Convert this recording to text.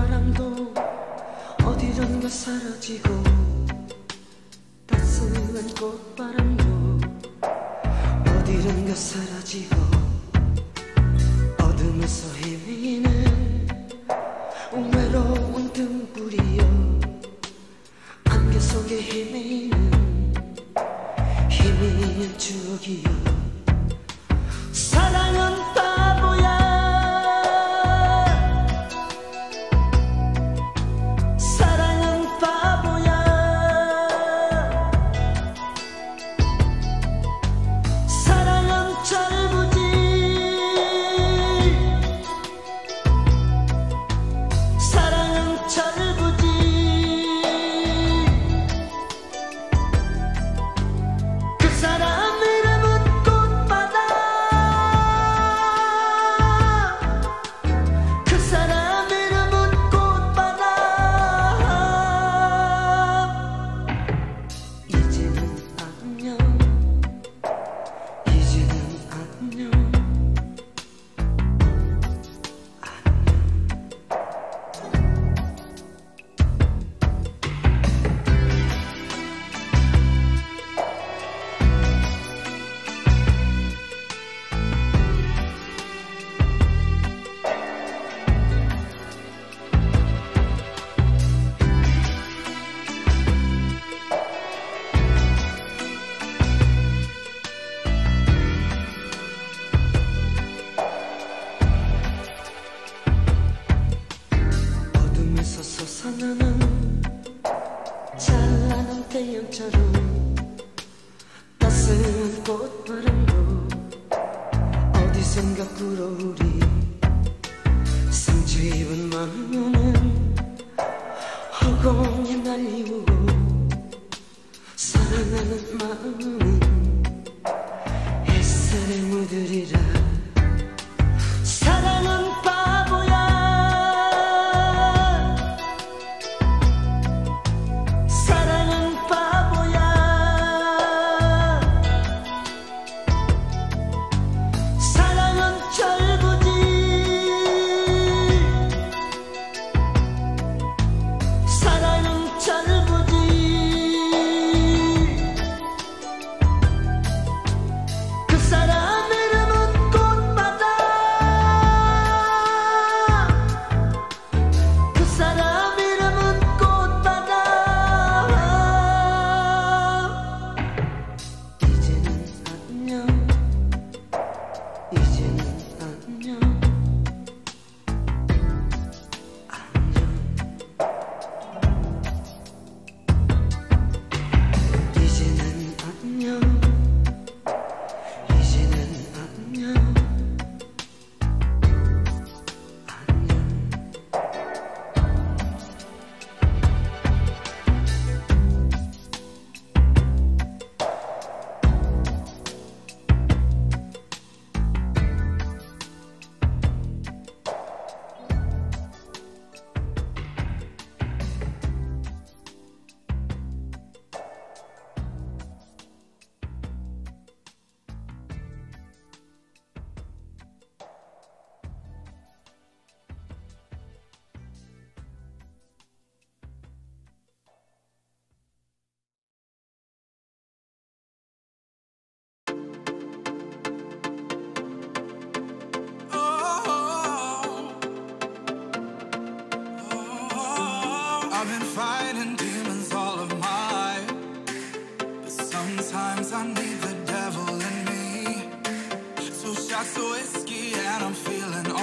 꽃바람도 어디론가 사라지고 따스한 꽃바람도 어디론가 사라지고 어둠에서 헤매이는 외로운 등불이여 안개속에 헤매이는 추억이여 사랑은 바보야 사랑은 바보야 사랑은 철부지 사랑은 철부지 그 사람 이름은 꽃바다 그 사람 이름은 꽃바다 이제는 안녕 이제는 안녕 어둠에서 솟아나는 찬란한 태양처럼 따스한 꽃바람도 어디선가 불어오리 상처입은 마음은 허공에 날리우고 사랑하는 마음은 햇살에 묻으리라 사랑은 바보야 사랑은 바보야 사랑은 철부지 사랑은 철부지 그 사람 이름은 꽃바다 그 사람 이름은 꽃바다 이제는 안녕 이제는 안녕 안녕 이제는 안녕 이제는 안녕 I've been fighting demons all of my life, but sometimes I need the devil in me. 2 shots of whiskey and I'm feeling